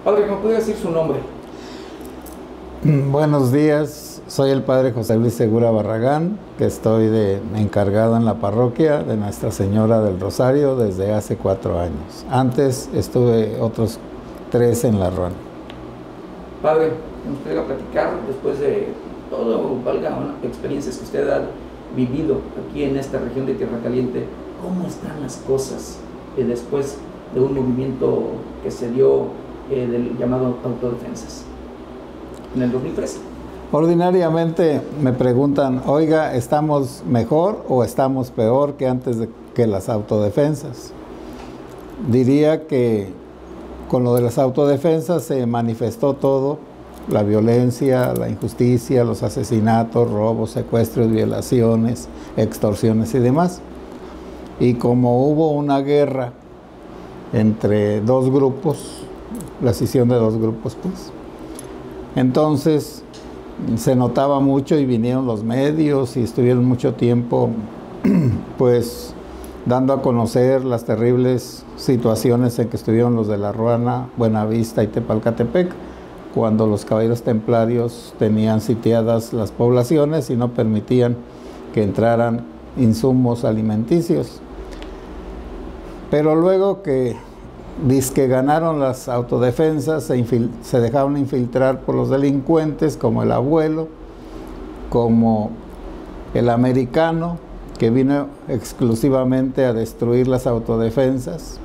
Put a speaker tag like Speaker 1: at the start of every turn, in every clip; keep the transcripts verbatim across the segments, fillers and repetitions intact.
Speaker 1: Padre, ¿me puede decir su nombre?
Speaker 2: Buenos días, soy el Padre José Luis Segura Barragán, que estoy de, encargado en la parroquia de Nuestra Señora del Rosario desde hace cuatro años. Antes estuve otros tres en La Ruana.
Speaker 1: Padre, nos puede platicar después de todo, valga, experiencias que usted ha vivido aquí en esta región de Tierra Caliente, ¿cómo están las cosas eh, después de un movimiento que se dio eh, del llamado autodefensas en el dos mil trece?
Speaker 2: Ordinariamente me preguntan, oiga, ¿estamos mejor o estamos peor que antes de que las autodefensas? Diría que con lo de las autodefensas se manifestó todo, la violencia, la injusticia, los asesinatos, robos, secuestros, violaciones, extorsiones y demás. Y como hubo una guerra entre dos grupos, la escisión de dos grupos, pues, entonces se notaba mucho y vinieron los medios y estuvieron mucho tiempo, pues, dando a conocer las terribles situaciones en que estuvieron los de La Ruana, Buenavista y Tepalcatepec, cuando los caballeros templarios tenían sitiadas las poblaciones y no permitían que entraran insumos alimenticios. Pero luego que dizque ganaron las autodefensas, se, se dejaron infiltrar por los delincuentes, como el Abuelo, como el Americano, que vino exclusivamente a destruir las autodefensas.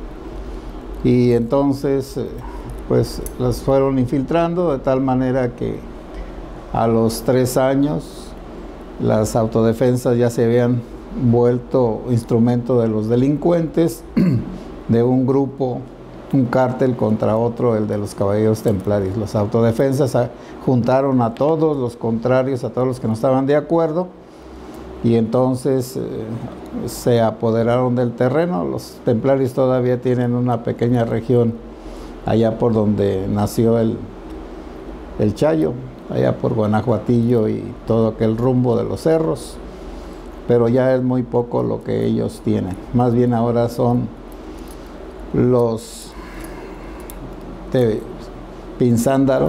Speaker 2: Y entonces pues las fueron infiltrando de tal manera que a los tres años las autodefensas ya se habían vuelto instrumento de los delincuentes, de un grupo, un cártel contra otro, el de los caballeros templarios. Las autodefensas juntaron a todos los contrarios, a todos los que no estaban de acuerdo, y entonces eh, se apoderaron del terreno. Los templarios todavía tienen una pequeña región allá por donde nació el, el Chayo, allá por Guanajuatillo y todo aquel rumbo de los cerros, pero ya es muy poco lo que ellos tienen. Más bien ahora son los de Pinzándaro,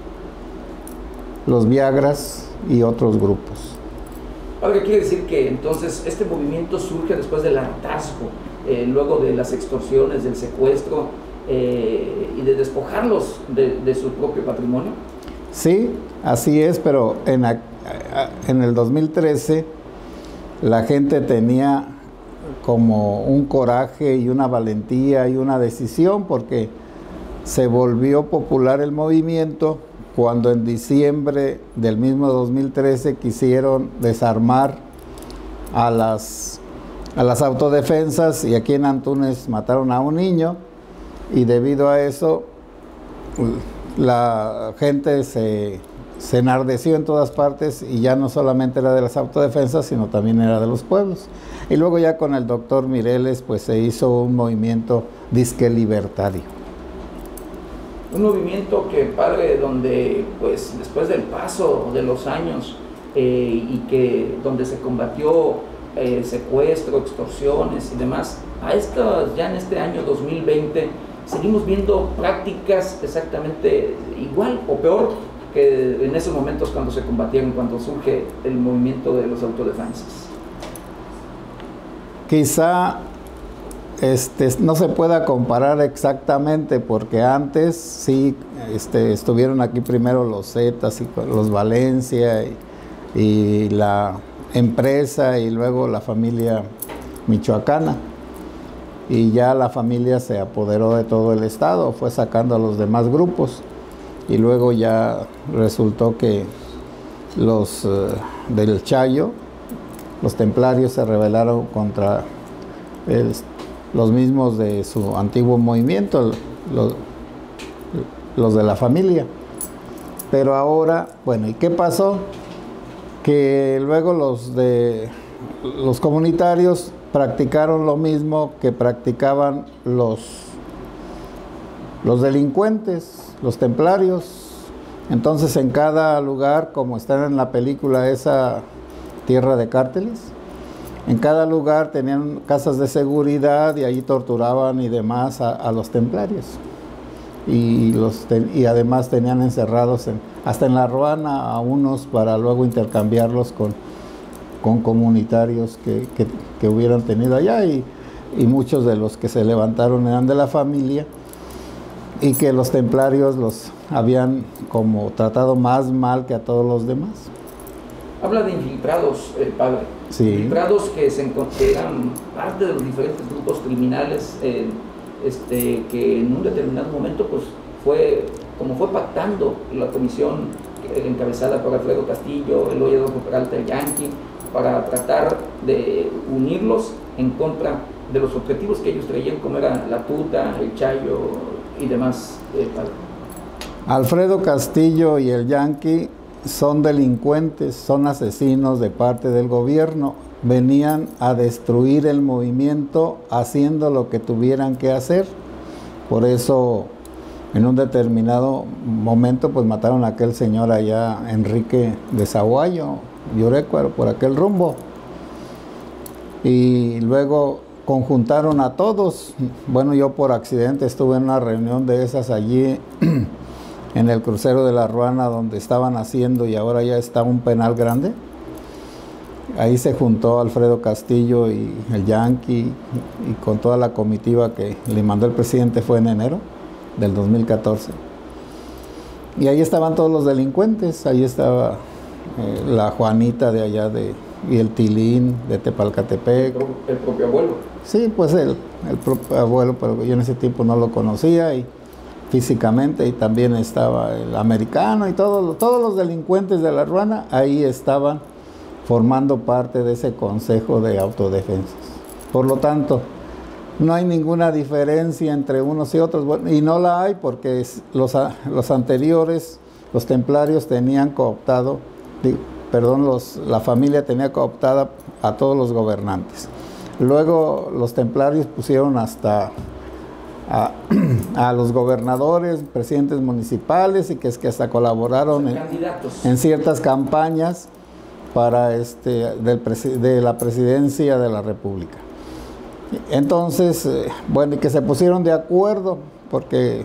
Speaker 2: los Viagras y otros grupos.
Speaker 1: Padre, quiere decir que entonces este movimiento surge después del hartazgo, eh, luego de las extorsiones, del secuestro eh, y de despojarlos de, de su propio patrimonio.
Speaker 2: Sí, así es, pero en, en el dos mil trece la gente tenía como un coraje y una valentía y una decisión, porque se volvió popular el movimiento cuando en diciembre del mismo dos mil trece quisieron desarmar a las, a las autodefensas, y aquí en Antunes mataron a un niño, y debido a eso la gente se, se enardeció en todas partes, y ya no solamente era de las autodefensas, sino también era de los pueblos. Y luego ya con el doctor Mireles pues se hizo un movimiento disque libertario.
Speaker 1: Un movimiento que, padre, donde pues después del paso de los años eh, y que donde se combatió eh, secuestro, extorsiones y demás, a estas, ya en este año dos mil veinte seguimos viendo prácticas exactamente igual o peor que en esos momentos cuando se combatían, cuando surge el movimiento de los autodefensas.
Speaker 2: Quizá este, no se pueda comparar exactamente, porque antes sí este, estuvieron aquí primero los Zetas y los Valencia y, y la empresa, y luego la familia michoacana, y ya la familia se apoderó de todo el estado, fue sacando a los demás grupos, y luego ya resultó que los uh, del Chayo, los templarios, se rebelaron contra el, los mismos de su antiguo movimiento, los, los de la familia. Pero ahora, bueno, ¿y qué pasó? Que luego los de los comunitarios practicaron lo mismo que practicaban los, los delincuentes, los templarios. Entonces en cada lugar, como está en la película esa Tierra de Cárteles, en cada lugar tenían casas de seguridad y allí torturaban y demás a, a los templarios. y, los ten, y además tenían encerrados en, hasta en la Ruana a unos para luego intercambiarlos con, con comunitarios que, que, que hubieran tenido allá, y, y muchos de los que se levantaron eran de la familia, y que los templarios los habían como tratado más mal que a todos los demás.
Speaker 1: Habla de infiltrados, el padre.
Speaker 2: Sí.
Speaker 1: Infiltrados que, se, que eran parte de los diferentes grupos criminales, eh, este, que en un determinado momento, pues, fue, como fue pactando la comisión eh, encabezada por Alfredo Castillo, Eloy Adolfo Peralta, el Yanqui, para tratar de unirlos en contra de los objetivos que ellos traían, como era la puta, el chayo y demás. Eh, padre.
Speaker 2: Alfredo Castillo y el Yanqui son delincuentes, son asesinos de parte del gobierno. Venían a destruir el movimiento haciendo lo que tuvieran que hacer. Por eso, en un determinado momento, pues mataron a aquel señor allá, Enrique de Zaguayo, Yurecuaro, por aquel rumbo. Y luego conjuntaron a todos. Bueno, yo por accidente estuve en una reunión de esas allí en el crucero de la Ruana, donde estaban haciendo, y ahora ya está un penal grande. Ahí se juntó Alfredo Castillo y el Yanqui, y con toda la comitiva que le mandó el presidente, fue en enero del dos mil catorce. Y ahí estaban todos los delincuentes. Ahí estaba eh, la Juanita de allá de, y el Tilín de Tepalcatepec.
Speaker 1: El, el propio abuelo.
Speaker 2: Sí, pues el, el propio abuelo, pero yo en ese tiempo no lo conocía y físicamente, y también estaba el americano y todos, todos los delincuentes de la Ruana ahí estaban formando parte de ese consejo de autodefensas. Por lo tanto, no hay ninguna diferencia entre unos y otros, bueno, y no la hay porque los, los anteriores, los templarios tenían cooptado, perdón, los, la familia tenía cooptada a todos los gobernantes. Luego los templarios pusieron hasta a, a los gobernadores, presidentes municipales, y que es que hasta colaboraron en, en ciertas campañas para este del de la presidencia de la República. Entonces, eh, bueno, y que se pusieron de acuerdo porque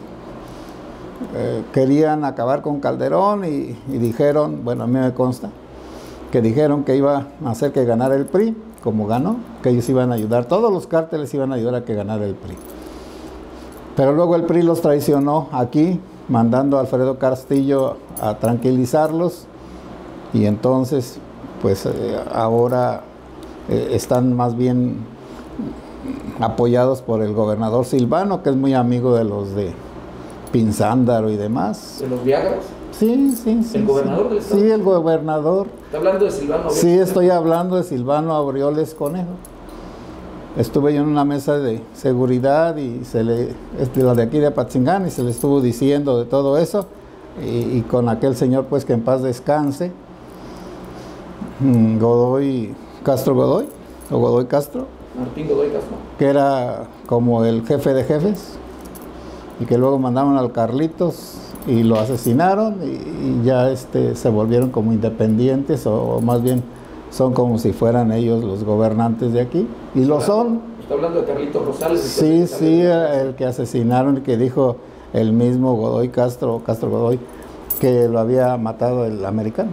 Speaker 2: eh, querían acabar con Calderón, y, y dijeron, bueno, a mí me consta, que dijeron que iba a hacer que ganara el P R I, como ganó, que ellos iban a ayudar, todos los cárteles iban a ayudar a que ganara el P R I. Pero luego el P R I los traicionó aquí, mandando a Alfredo Castillo a tranquilizarlos, y entonces, pues eh, ahora eh, están más bien apoyados por el gobernador Silvano, que es muy amigo de los de Pinzándaro y demás.
Speaker 1: ¿De los Viagras?
Speaker 2: Sí, sí, sí.
Speaker 1: ¿El gobernador
Speaker 2: sí.
Speaker 1: del estado?
Speaker 2: Sí, el gobernador.
Speaker 1: ¿Está hablando de Silvano Aureoles?
Speaker 2: Sí, estoy hablando de Silvano Aureoles Conejo. Estuve yo en una mesa de seguridad, y se le, es de la de aquí de Apatzingán, y se le estuvo diciendo de todo eso, y, y con aquel señor, pues, que en paz descanse, Godoy, Castro Godoy, o Godoy Castro.
Speaker 1: Martín Godoy Castro.
Speaker 2: Que era como el jefe de jefes, y que luego mandaron al Carlitos y lo asesinaron, y, y ya este, se volvieron como independientes, o, o más bien son como si fueran ellos los gobernantes de aquí, y lo son.
Speaker 1: ¿Está hablando de Carlitos Rosales?
Speaker 2: Sí, sí, el que asesinaron, que dijo el mismo Godoy Castro, Castro Godoy, que lo había matado el americano.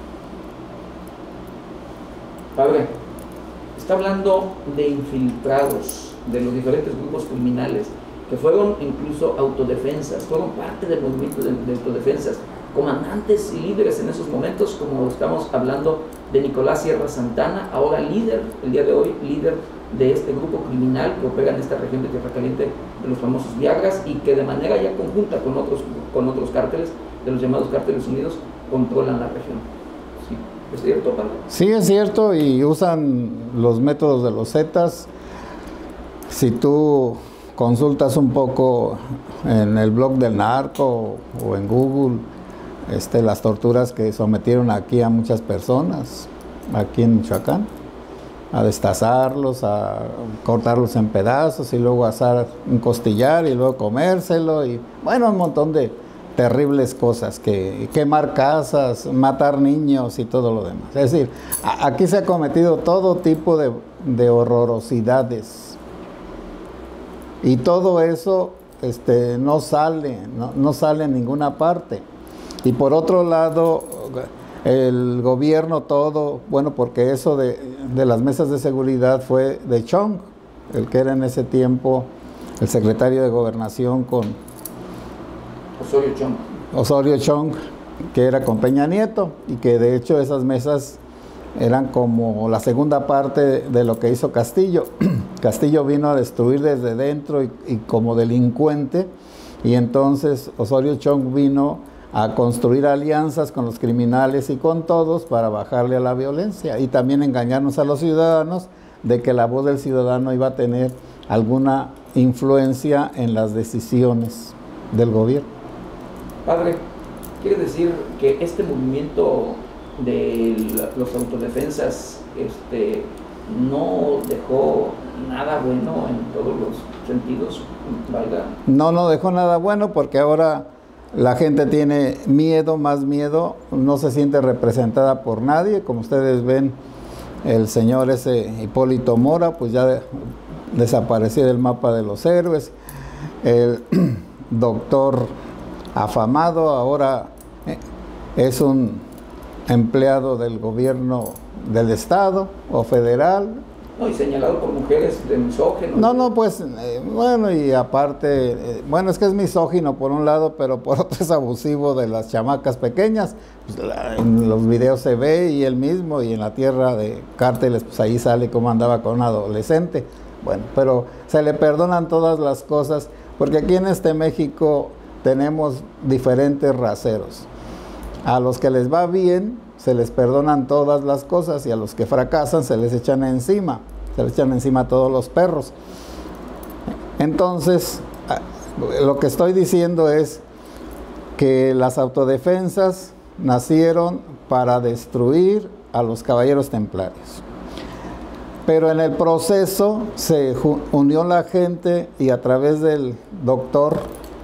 Speaker 1: Padre, está hablando de infiltrados de los diferentes grupos criminales que fueron incluso autodefensas, fueron parte del movimiento de, de autodefensas, comandantes y líderes en esos momentos, como estamos hablando de Nicolás Sierra Santana, ahora líder, el día de hoy, líder de este grupo criminal que opera en esta región de Tierra Caliente, de los famosos Viagras, y que de manera ya conjunta con otros, con otros cárteles, de los llamados cárteles unidos, controlan la región. ¿Sí? ¿Es cierto, padre?
Speaker 2: Sí, es cierto, y usan los métodos de los Zetas. Si tú consultas un poco en el blog del narco o en Google, este, las torturas que sometieron aquí a muchas personas, aquí en Michoacán, a destazarlos, a cortarlos en pedazos, y luego asar un costillar, y luego comérselo, y bueno, un montón de terribles cosas, que quemar casas, matar niños y todo lo demás. Es decir, a, aquí se ha cometido todo tipo de, de horrorosidades, y todo eso este, no sale, no, no sale en ninguna parte. Y por otro lado, el gobierno todo, bueno, porque eso de, de las mesas de seguridad fue de Chong, el que era en ese tiempo el secretario de Gobernación con
Speaker 1: Osorio Chong.
Speaker 2: Osorio Chong, que era con Peña Nieto, y que de hecho esas mesas eran como la segunda parte de lo que hizo Castillo. Castillo vino a destruir desde dentro y, y como delincuente, y entonces Osorio Chong vino a construir alianzas con los criminales y con todos para bajarle a la violencia y también engañarnos a los ciudadanos de que la voz del ciudadano iba a tener alguna influencia en las decisiones del gobierno.
Speaker 1: Padre, ¿quiere decir que este movimiento de los autodefensas este, no dejó nada bueno en todos los sentidos? ¿Valga?
Speaker 2: No, no dejó nada bueno porque ahora la gente tiene miedo, más miedo, no se siente representada por nadie. Como ustedes ven, el señor ese Hipólito Mora, pues ya de, desapareció del mapa de los héroes. El doctor afamado ahora es un empleado del gobierno del estado o federal.
Speaker 1: No, y señalado por mujeres de misógeno.
Speaker 2: No, no, pues, eh, bueno, y aparte, eh, bueno, es que es misógino por un lado, pero por otro es abusivo de las chamacas pequeñas. Pues, la, en los videos se ve, y él mismo, y en la tierra de Cárteles, pues ahí sale cómo andaba con un adolescente. Bueno, pero se le perdonan todas las cosas, porque aquí en este México tenemos diferentes raseros. A los que les va bien, se les perdonan todas las cosas, y a los que fracasan se les echan encima, se les echan encima a todos los perros. Entonces, lo que estoy diciendo es que las autodefensas nacieron para destruir a los caballeros templarios. Pero en el proceso se unió la gente, y a través del doctor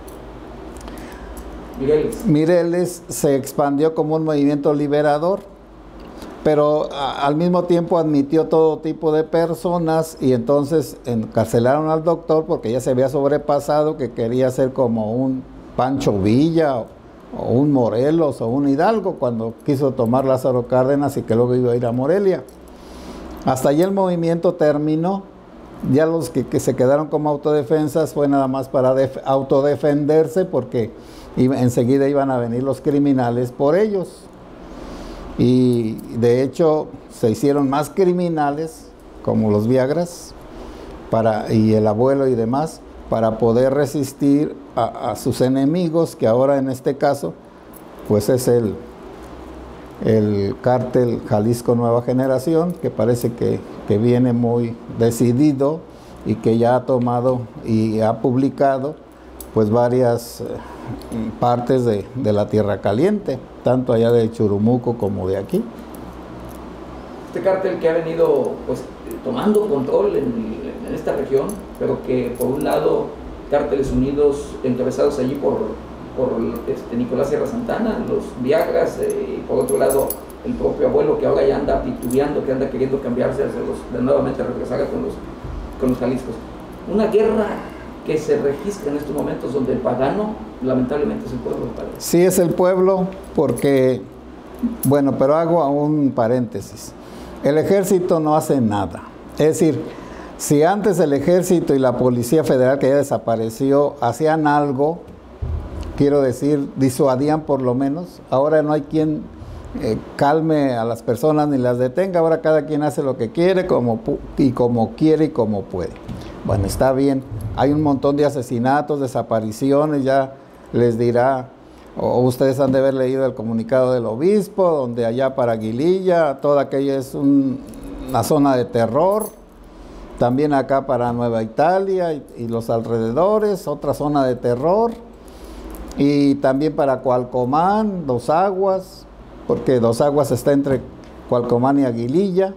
Speaker 1: Mireles.
Speaker 2: Mireles se expandió como un movimiento liberador, pero a, al mismo tiempo admitió todo tipo de personas, y entonces encarcelaron al doctor porque ya se había sobrepasado, que quería ser como un Pancho Villa o, o un Morelos o un Hidalgo, cuando quiso tomar Lázaro Cárdenas y que luego iba a ir a Morelia. Hasta allí el movimiento terminó. Ya los que, que se quedaron como autodefensas fue nada más para autodefenderse, porque y enseguida iban a venir los criminales por ellos. Y de hecho se hicieron más criminales, como los Viagras para, y el abuelo y demás, para poder resistir a, a sus enemigos, que ahora en este caso pues es el, el cártel Jalisco Nueva Generación, que parece que, que viene muy decidido y que ya ha tomado y ha publicado pues varias partes de, de la Tierra Caliente, tanto allá de Churumuco como de aquí.
Speaker 1: Este cártel que ha venido pues tomando control en, en esta región, pero que por un lado Cárteles Unidos encabezados allí por, por este, Nicolás Sierra Santana, los Viagras, eh, y por otro lado el propio abuelo, que ahora ya anda titubeando, que anda queriendo cambiarse, hacia los, de nuevamente regresar con los, con los Jaliscos. Una guerra que se registra en estos momentos donde el pagano lamentablemente es el pueblo. Padre.
Speaker 2: Sí, es el pueblo, porque, bueno, pero hago un paréntesis. El ejército no hace nada. Es decir, si antes el ejército y la Policía Federal, que ya desapareció, hacían algo, quiero decir, disuadían por lo menos, ahora no hay quien eh, calme a las personas ni las detenga. Ahora cada quien hace lo que quiere, como, y como quiere y como puede. Bueno, está bien. Hay un montón de asesinatos, desapariciones, ya les dirá, o ustedes han de haber leído el comunicado del obispo, donde allá para Aguililla, toda aquella es un, una zona de terror. También acá para Nueva Italia y, y los alrededores, otra zona de terror. Y también para Cualcomán, Dos Aguas, porque Dos Aguas está entre Cualcomán y Aguililla.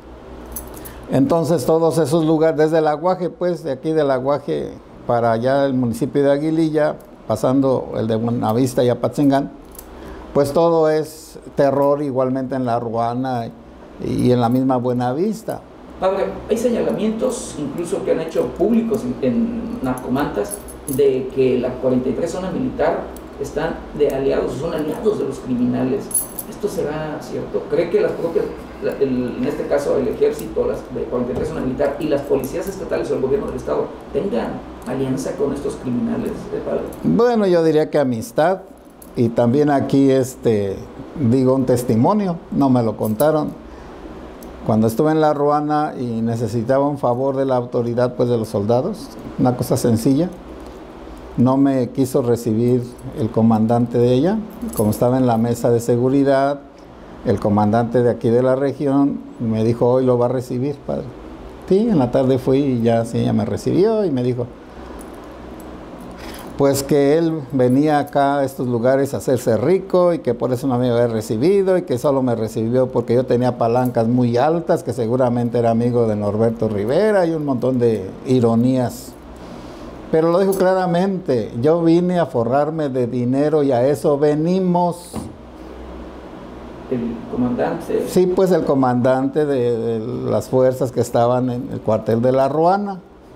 Speaker 2: Entonces todos esos lugares, desde el Aguaje, pues de aquí del Aguaje para allá el municipio de Aguililla, pasando el de Buenavista y Apatzingán, pues todo es terror, igualmente en La Ruana y en la misma Buenavista.
Speaker 1: Padre, hay señalamientos incluso que han hecho públicos en, en narcomantas de que la cuarenta y tres zona militar están de aliados, son aliados de los criminales. ¿Esto será cierto? ¿Cree que las propias, la, el, en este caso el ejército, las de cuarenta y tres zona militar y las policías estatales o el gobierno del estado tengan alianza con estos criminales de padre?
Speaker 2: Bueno, yo diría que amistad, y también aquí este, digo un testimonio, no me lo contaron. Cuando estuve en La Ruana y necesitaba un favor de la autoridad, pues de los soldados, una cosa sencilla, no me quiso recibir el comandante de ella, como estaba en la mesa de seguridad, el comandante de aquí de la región me dijo, hoy lo va a recibir, padre. Sí, en la tarde fui y ya sí, ella me recibió y me dijo, pues que él venía acá a estos lugares a hacerse rico y que por eso no me había recibido y que solo me recibió porque yo tenía palancas muy altas, que seguramente era amigo de Norberto Rivera y un montón de ironías. Pero lo dijo claramente, yo vine a forrarme de dinero y a eso venimos.
Speaker 1: ¿El comandante?
Speaker 2: Sí, pues el comandante de, de las fuerzas que estaban en el cuartel de La Ruana.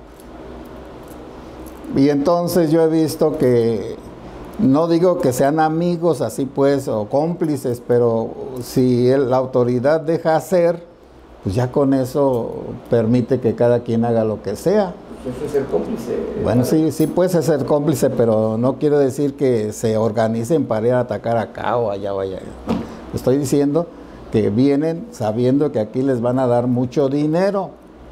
Speaker 2: Y entonces yo he visto que, no digo que sean amigos así pues, o cómplices, pero si el, la autoridad deja hacer, pues ya con eso permite que cada quien haga lo que sea.
Speaker 1: Pues eso es ser cómplice.
Speaker 2: Bueno, sí, sí puede ser cómplice, pero no quiero decir que se organicen para ir a atacar acá o allá o allá. Estoy diciendo que vienen sabiendo que aquí les van a dar mucho dinero.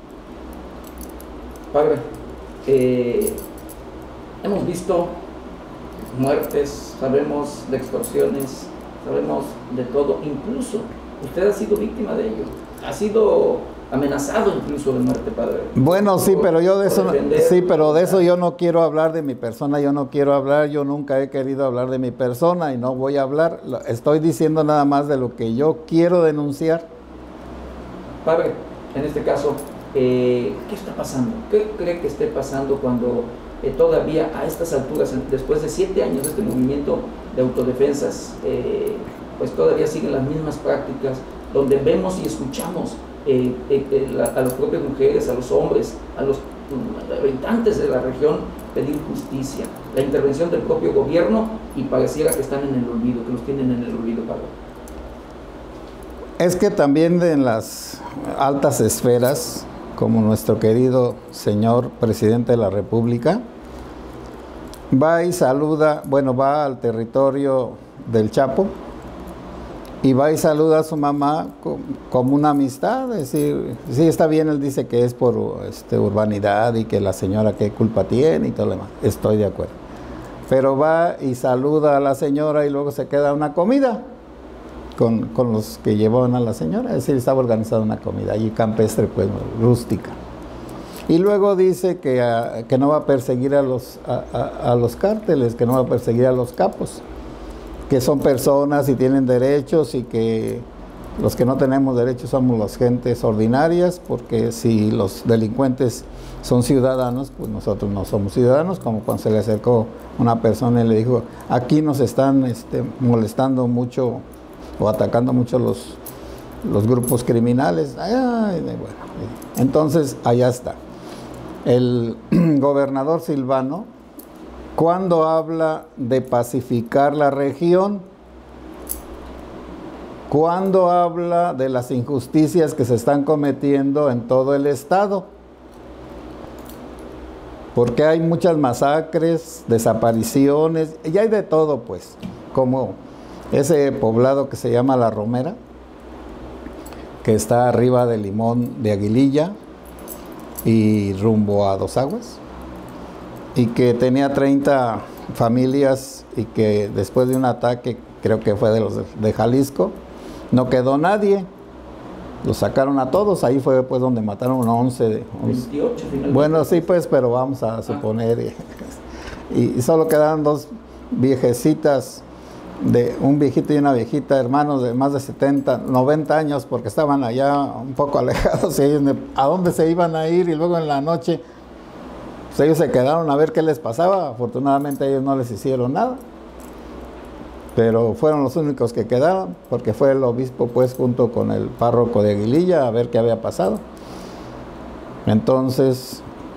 Speaker 1: Padre, eh, hemos visto muertes, sabemos de extorsiones, sabemos de todo, incluso usted ha sido víctima de ello, ha sido amenazado incluso de muerte, padre.
Speaker 2: Bueno, sí, pero yo de eso, sí, pero de eso yo no quiero hablar de mi persona, yo no quiero hablar, yo nunca he querido hablar de mi persona y no voy a hablar, estoy diciendo nada más de lo que yo quiero denunciar.
Speaker 1: Padre, en este caso, eh, ¿qué está pasando? ¿Qué cree que esté pasando cuando eh, todavía a estas alturas, después de siete años de este movimiento de autodefensas, eh, pues todavía siguen las mismas prácticas, donde vemos y escuchamos Eh, eh, eh, la, a las propias mujeres, a los hombres, a los um, habitantes de la región pedir justicia, la intervención del propio gobierno, y pareciera que están en el olvido, que los tienen en el olvido, padre?
Speaker 2: Es que también en las altas esferas, como nuestro querido señor presidente de la República, va y saluda, bueno, va al territorio del Chapo, y va y saluda a su mamá como una amistad, es decir, sí está bien, él dice que es por este, urbanidad y que la señora qué culpa tiene y todo lo demás, estoy de acuerdo. Pero va y saluda a la señora y luego se queda una comida con, con los que llevaban a la señora, es decir, estaba organizada una comida allí campestre, pues rústica. Y luego dice que, a, que no va a perseguir a los, a, a, a los cárteles, que no va a perseguir a los capos, que son personas y tienen derechos y que los que no tenemos derechos somos las gentes ordinarias, porque si los delincuentes son ciudadanos, pues nosotros no somos ciudadanos, como cuando se le acercó una persona y le dijo, aquí nos están este, molestando mucho o atacando mucho los, los grupos criminales. Ay, bueno, entonces, allá está. El gobernador Silvano, cuando habla de pacificar la región, cuando habla de las injusticias que se están cometiendo en todo el estado, porque hay muchas masacres, desapariciones, y hay de todo, pues, como ese poblado que se llama La Romera, que está arriba de Limón de Aguililla y rumbo a Dos Aguas, y que tenía treinta familias y que después de un ataque, creo que fue de los de Jalisco, no quedó nadie, los sacaron a todos, ahí fue pues donde mataron a once.
Speaker 1: veintiocho,
Speaker 2: bueno, sí pues, pero vamos a suponer, y, y solo quedaron dos viejecitas, de un viejito y una viejita, hermanos de más de setenta, noventa años, porque estaban allá un poco alejados, y ellos, ¿a dónde se iban a ir? Y luego en la noche, pues ellos se quedaron a ver qué les pasaba. Afortunadamente ellos no les hicieron nada, pero fueron los únicos que quedaron, porque fue el obispo pues junto con el párroco de Aguililla a ver qué había pasado. Entonces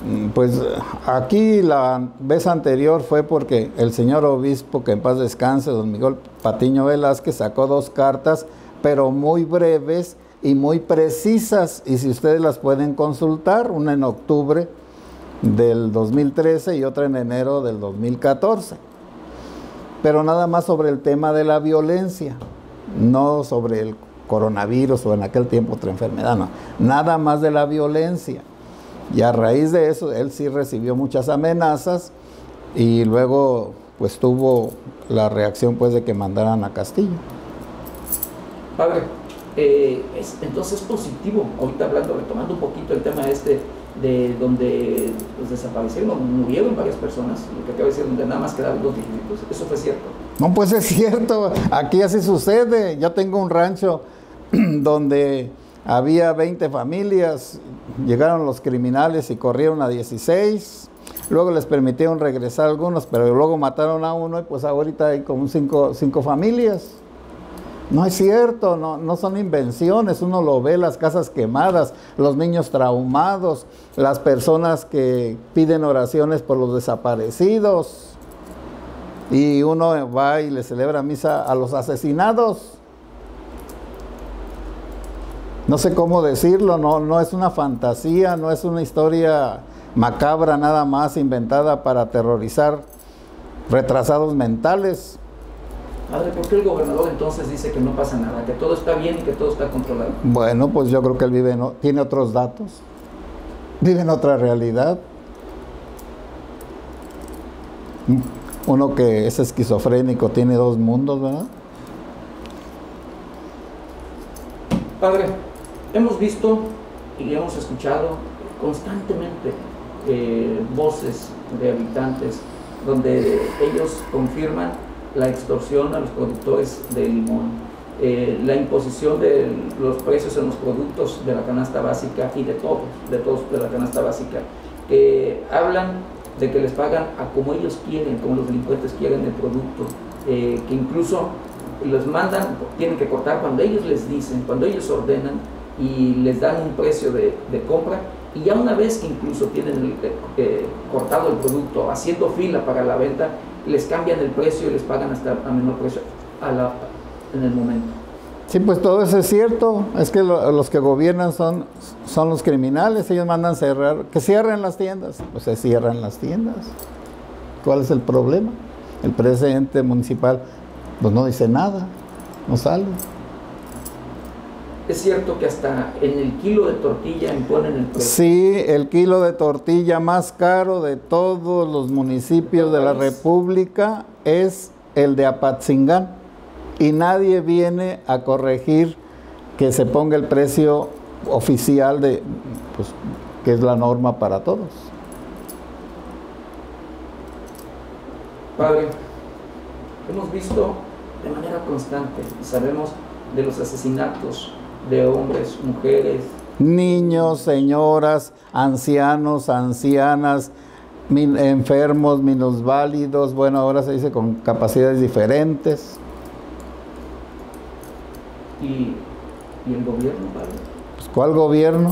Speaker 2: Pues aquí la vez anterior fue porque el señor obispo, que en paz descanse, don Miguel Patiño Velázquez, sacó dos cartas, pero muy breves y muy precisas, y si ustedes las pueden consultar, una en octubre del dos mil trece y otra en enero del dos mil catorce, pero nada más sobre el tema de la violencia, no sobre el coronavirus o en aquel tiempo otra enfermedad, no, nada más de la violencia. Y a raíz de eso, él sí recibió muchas amenazas y luego pues tuvo la reacción pues de que mandaran a Castillo.
Speaker 1: Padre, eh, es, entonces es positivo, ahorita hablando, retomando un poquito el tema este de donde pues, desaparecieron, murieron varias personas, lo que acaba de decir, donde nada más quedaron dos viejitos, eso fue cierto.
Speaker 2: No, pues es cierto, aquí así sucede. Yo tengo un rancho donde había veinte familias, llegaron los criminales y corrieron a dieciséis, luego les permitieron regresar a algunos, pero luego mataron a uno y pues ahorita hay como cinco, cinco familias. No es cierto, no, no son invenciones, uno lo ve, las casas quemadas, los niños traumados, las personas que piden oraciones por los desaparecidos, y uno va y le celebra misa a los asesinados. No sé cómo decirlo, no, no es una fantasía, no es una historia macabra nada más inventada para aterrorizar retrasados mentales.
Speaker 1: Padre, ¿por qué el gobernador entonces dice que no pasa nada, que todo está bien y que todo está controlado?
Speaker 2: Bueno, pues yo creo que él vive en, tiene otros datos, vive en otra realidad. Uno que es esquizofrénico tiene dos mundos, ¿verdad?
Speaker 1: Padre, hemos visto y hemos escuchado constantemente eh, voces de habitantes donde ellos confirman la extorsión a los productores de limón, eh, la imposición de los precios en los productos de la canasta básica y de todos, de todos de la canasta básica, que hablan de que les pagan a como ellos quieren, como los delincuentes quieren el producto, eh, que incluso los mandan, tienen que cortar cuando ellos les dicen, cuando ellos ordenan y les dan un precio de, de compra, y ya una vez que incluso tienen el, eh, cortado el producto, haciendo fila para la venta, les cambian el precio y les pagan hasta a menor precio a la, en el momento.
Speaker 2: Sí, pues todo eso es cierto, es que lo, los que gobiernan son, son los criminales, ellos mandan cerrar, que cierren las tiendas, pues se cierran las tiendas. ¿Cuál es el problema? El presidente municipal pues no dice nada, no sale.
Speaker 1: Es cierto que hasta en el kilo de tortilla imponen el precio.
Speaker 2: Sí, el kilo de tortilla más caro de todos los municipios de la República es el de Apatzingán. Y nadie viene a corregir que se ponga el precio oficial de, pues, que es la norma para todos.
Speaker 1: Padre, hemos visto de manera constante, sabemos de los asesinatos de hombres, mujeres,
Speaker 2: niños, señoras, ancianos, ancianas, min, enfermos, minusválidos, bueno, ahora se dice con capacidades diferentes.
Speaker 1: ¿Y, y el gobierno, padre?
Speaker 2: Pues, ¿cuál gobierno?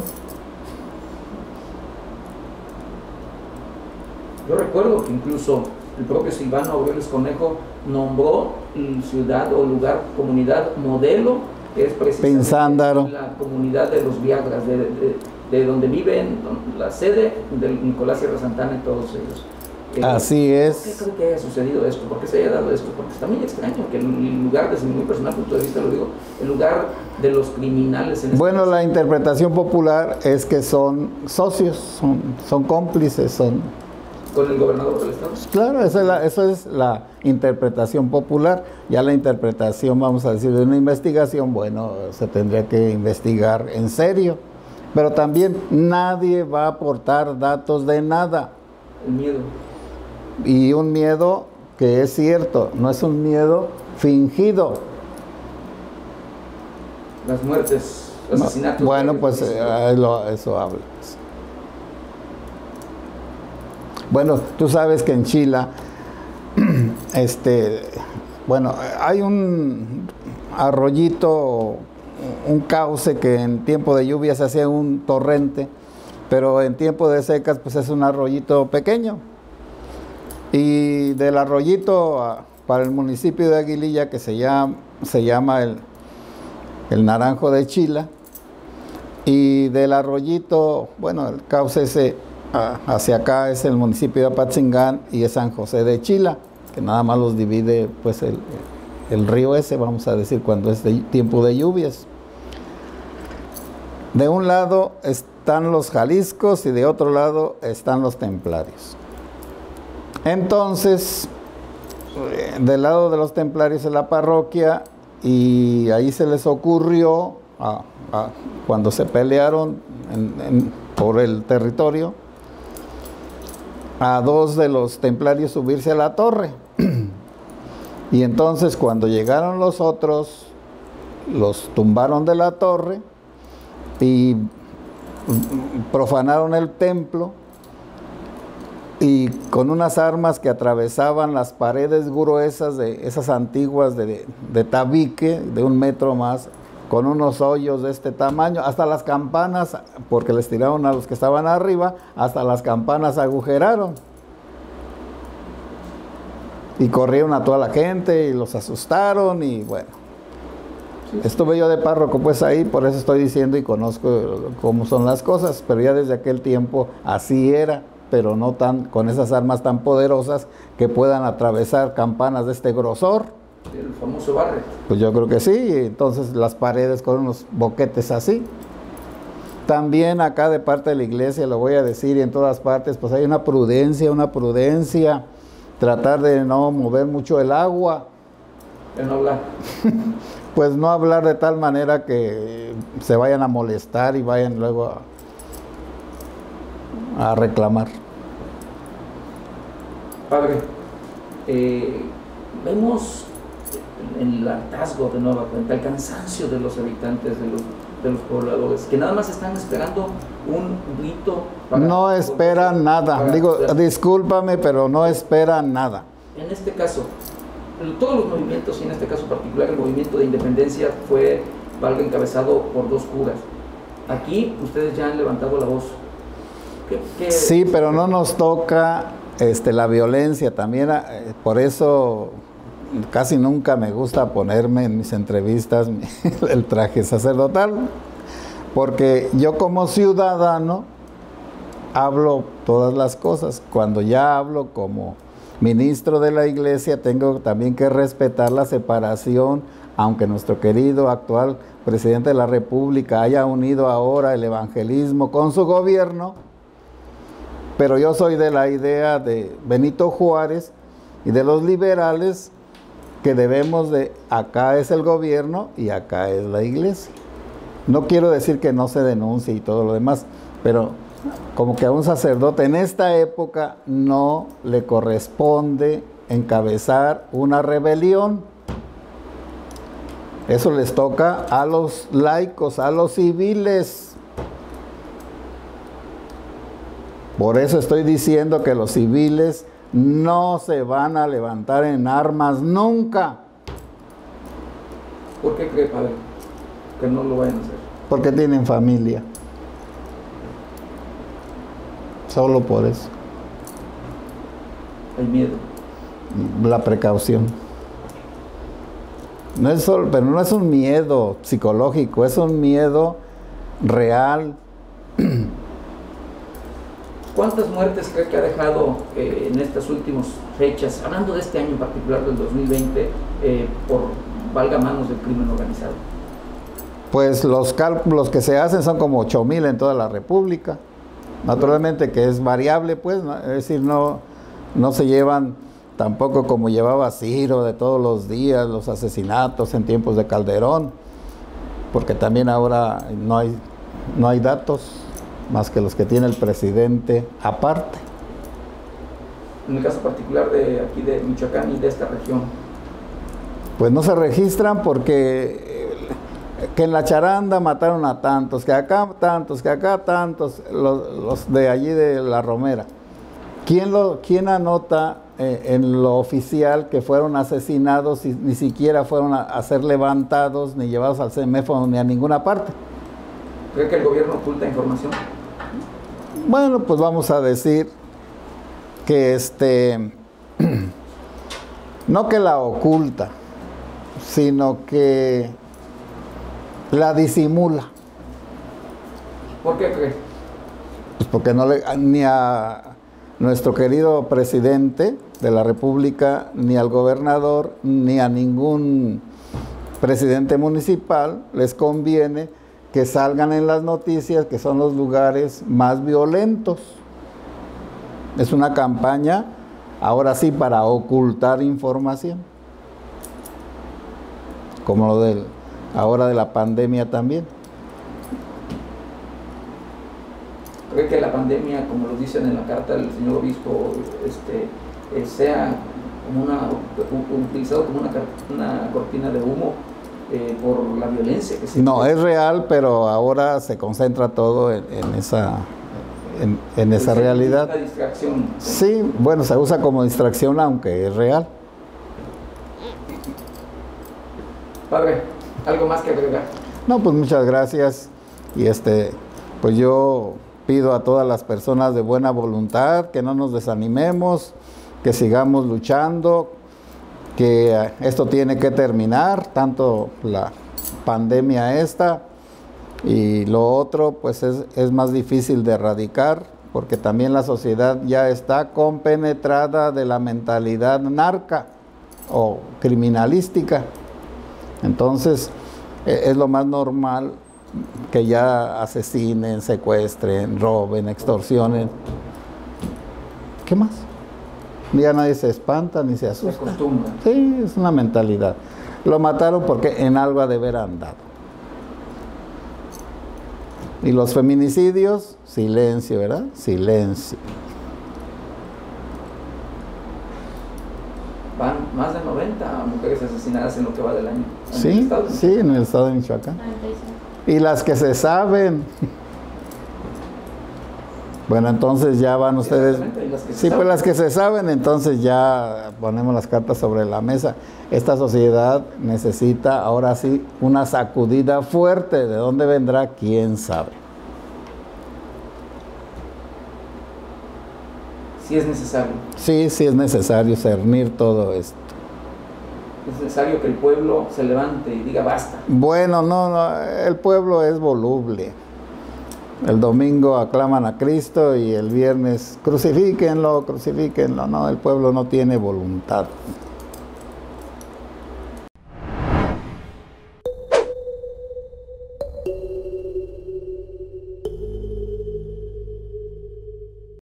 Speaker 1: Yo recuerdo que incluso el propio Silvano Aureoles Conejo nombró ciudad o lugar, comunidad modelo, que es precisamente
Speaker 2: Pensándaro,
Speaker 1: la comunidad de los Viagras, de, de, de donde viven la sede de Nicolás Sierra Santana y todos ellos. Eh,
Speaker 2: Así es.
Speaker 1: ¿Por qué creo que haya sucedido esto? ¿Por qué se haya dado esto? Porque está muy extraño que el lugar, desde mi personal punto de vista lo digo, el lugar de los criminales en este
Speaker 2: Bueno,
Speaker 1: caso.
Speaker 2: la interpretación popular es que son socios, son, son cómplices, son...
Speaker 1: ¿Con el gobernador del estado?
Speaker 2: Claro, esa es, la, esa es la interpretación popular. Ya la interpretación, vamos a decir, de una investigación, bueno, se tendría que investigar en serio. Pero también nadie va a aportar datos de nada.
Speaker 1: El miedo.
Speaker 2: Y un miedo que es cierto, no es un miedo fingido.
Speaker 1: Las muertes, los asesinatos.
Speaker 2: Bueno, pues eh, lo, eso habla. Bueno, tú sabes que en Chile, este, bueno, hay un arroyito, un cauce que en tiempo de lluvia se hacía un torrente pero en tiempo de secas pues es un arroyito pequeño. Y del arroyito a, para el municipio de Aguililla, que se llama, se llama el, el Naranjo de Chila, y del arroyito, bueno, el cauce ese a, hacia acá es el municipio de Apatzingán y es San José de Chila, que nada más los divide pues el, el río ese, vamos a decir, cuando es de tiempo de lluvias. De un lado están los Jaliscos y de otro lado están los Templarios. Entonces, del lado de los Templarios es la parroquia y ahí se les ocurrió, a, a, cuando se pelearon en, en, por el territorio, a dos de los Templarios subirse a la torre. Y entonces cuando llegaron los otros, los tumbaron de la torre y profanaron el templo y con unas armas que atravesaban las paredes gruesas de esas antiguas de, de tabique, de un metro más, con unos hoyos de este tamaño, hasta las campanas, porque les tiraron a los que estaban arriba, hasta las campanas agujeraron. Y corrieron a toda la gente y los asustaron y bueno. Estuve yo de párroco pues ahí, por eso estoy diciendo y conozco cómo son las cosas, pero ya desde aquel tiempo así era, pero no tan con esas armas tan poderosas que puedan atravesar campanas de este grosor.
Speaker 1: El famoso barret.
Speaker 2: Pues yo creo que sí, entonces las paredes con unos boquetes así. También acá de parte de la iglesia, lo voy a decir, y en todas partes, pues hay una prudencia, una prudencia, tratar de no mover mucho el agua.
Speaker 1: De no hablar.
Speaker 2: Pues no hablar de tal manera que se vayan a molestar y vayan luego a, a reclamar.
Speaker 1: Padre, eh, vemos el hartazgo de nueva cuenta, el cansancio de los habitantes, de los, de los pobladores, que nada más están esperando un grito. Para
Speaker 2: no esperan nada, para, digo, para, discúlpame, pero no esperan nada.
Speaker 1: En este caso, todos los movimientos, y en este caso particular el movimiento de independencia fue, valga, encabezado por dos curas. Aquí ustedes ya han levantado la voz. ¿Qué, qué,
Speaker 2: sí, pero no nos toca este, la violencia también, eh, por eso casi nunca me gusta ponerme en mis entrevistas el traje sacerdotal, porque yo como ciudadano hablo todas las cosas. Cuando ya hablo como ministro de la iglesia, tengo también que respetar la separación, aunque nuestro querido actual presidente de la República haya unido ahora el evangelismo con su gobierno, pero yo soy de la idea de Benito Juárez y de los liberales, que debemos de, acá es el gobierno y acá es la iglesia. No quiero decir que no se denuncie y todo lo demás, pero como que a un sacerdote en esta época no le corresponde encabezar una rebelión. Eso les toca a los laicos, a los civiles. Por eso estoy diciendo que los civiles no se van a levantar en armas nunca.
Speaker 1: ¿Por qué cree, padre, que no lo vayan a hacer?
Speaker 2: Porque tienen familia. Solo por eso.
Speaker 1: El miedo.
Speaker 2: La precaución. No es solo, pero no es un miedo psicológico, es un miedo real.
Speaker 1: ¿Cuántas muertes cree que ha dejado eh, en estas últimas fechas, hablando de este año en particular, del dos mil veinte, eh, por, valga, manos del crimen organizado?
Speaker 2: Pues los cálculos que se hacen son como ocho mil en toda la República. Naturalmente que es variable, pues, ¿no? Es decir, no, no se llevan tampoco como llevaba Ciro de todos los días, los asesinatos en tiempos de Calderón, porque también ahora no hay, no hay datos más que los que tiene el presidente aparte.
Speaker 1: En el caso particular de aquí de Michoacán y de esta región.
Speaker 2: Pues no se registran porque que en la Charanda mataron a tantos, que acá tantos, que acá tantos, los, los de allí de La Romera. ¿Quién, lo, quién anota eh, en lo oficial que fueron asesinados y ni siquiera fueron a, a ser levantados, ni llevados al CEMEFO, ni a ninguna parte?
Speaker 1: ¿Cree que el gobierno oculta información?
Speaker 2: Bueno, pues vamos a decir que este, no que la oculta, sino que la disimula.
Speaker 1: ¿Por qué cree?
Speaker 2: Pues porque no le, ni a nuestro querido presidente de la República, ni al gobernador, ni a ningún presidente municipal les conviene que salgan en las noticias que son los lugares más violentos. Es una campaña, ahora sí, para ocultar información. Como lo del, ahora de la pandemia también.
Speaker 1: ¿Cree que la pandemia, como lo dicen en la carta del señor obispo, este, eh, sea como una, utilizado como una, una cortina de humo eh, por la violencia que se...
Speaker 2: No, es real, pero ahora se concentra todo en, en esa, en, en esa
Speaker 1: es
Speaker 2: realidad.
Speaker 1: Una distracción.
Speaker 2: Sí, bueno, se usa como distracción, aunque es real.
Speaker 1: Padre, ¿algo más que agregar?
Speaker 2: No, pues muchas gracias. Y este, pues yo pido a todas las personas de buena voluntad que no nos desanimemos, que sigamos luchando, que esto tiene que terminar, tanto la pandemia esta y lo otro, pues es, es más difícil de erradicar, porque también la sociedad ya está compenetrada de la mentalidad narca o criminalística. Entonces, es lo más normal que ya asesinen, secuestren, roben, extorsionen. ¿Qué más? Ya nadie se espanta ni se asusta.
Speaker 1: Se acostumbra.
Speaker 2: Sí, es una mentalidad. Lo mataron porque en algo ha de haber andado. Y los feminicidios, silencio, ¿verdad? Silencio.
Speaker 1: Van más de noventa mujeres asesinadas en lo que va del año. ¿En
Speaker 2: Sí,
Speaker 1: el estado?
Speaker 2: sí, en el estado de Michoacán. Y las que se saben. Bueno, entonces ya van ustedes.
Speaker 1: Y las que se
Speaker 2: Sí, pues
Speaker 1: saben.
Speaker 2: las que se saben, entonces ya ponemos las cartas sobre la mesa. Esta sociedad necesita ahora sí una sacudida fuerte. ¿De dónde vendrá? ¿Quién sabe?
Speaker 1: Sí es necesario.
Speaker 2: Sí, sí es necesario cernir todo esto.
Speaker 1: Es necesario que el pueblo se levante y diga basta.
Speaker 2: Bueno, no, no, el pueblo es voluble. El domingo aclaman a Cristo y el viernes crucifíquenlo, crucifíquenlo. No, el pueblo no tiene voluntad.